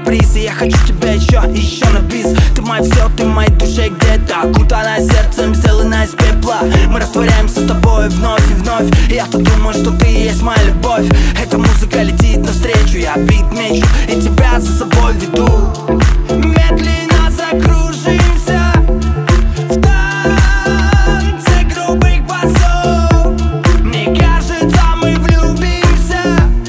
сюрприз. И я хочу тебя еще и еще на бис. Ты мое все, ты в моей душе где-то, окутанная сердцем, сделанная из пепла. Мы растворяемся с тобой вновь и вновь. И я-то думаю, что ты и есть моя любовь. Эта музыка летит навстречу, я бит мечу и тебя за собой веду. Медленно закружимся в танце грубых басов. Мне кажется, мы влюбимся,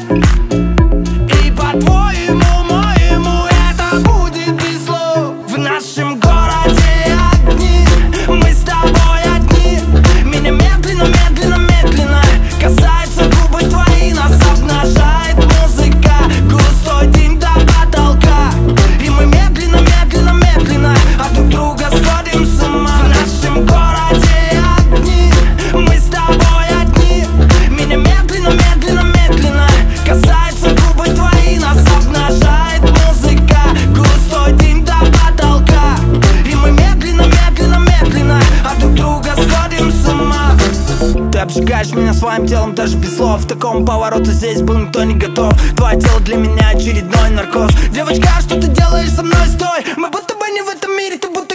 и по-твоему, моему, это будет без слов. В нашем городе огни, мы с тобой одни. Меня медленно, медленно, медленно касается губы твои, нас обнажает музыка, густой дым до потолка. И мы медленно, медленно, медленно от друг друга сходим с ума. В нашем городе огни, мы с тобой одни. Меня медленно, медленно, медленно касается губы твои, нас обнажает музыка, густой дым до потолка. И мы медленно, медленно, медленно от друг друга сходим с ума. Ты обжигаешь меня своим телом даже без слов. К такому повороту здесь был никто не готов. Твое тело для меня очередной наркоз. Девочка, что ты делаешь со мной? Стой! Мы будто бы не в этом мире, ты будто